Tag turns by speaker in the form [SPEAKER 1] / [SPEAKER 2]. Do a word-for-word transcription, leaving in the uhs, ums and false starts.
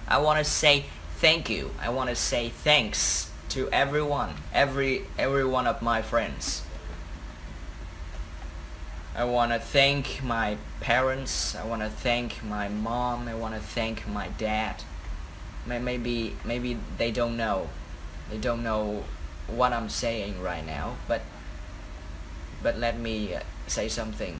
[SPEAKER 1] I want to say thank you. I want to say thanks to everyone, every every one of my friends. I want to thank my parents. I want to thank my mom. I want to thank my dad. Maybe maybe they don't know. They don't know what I'm saying right now, but but let me uh, say something.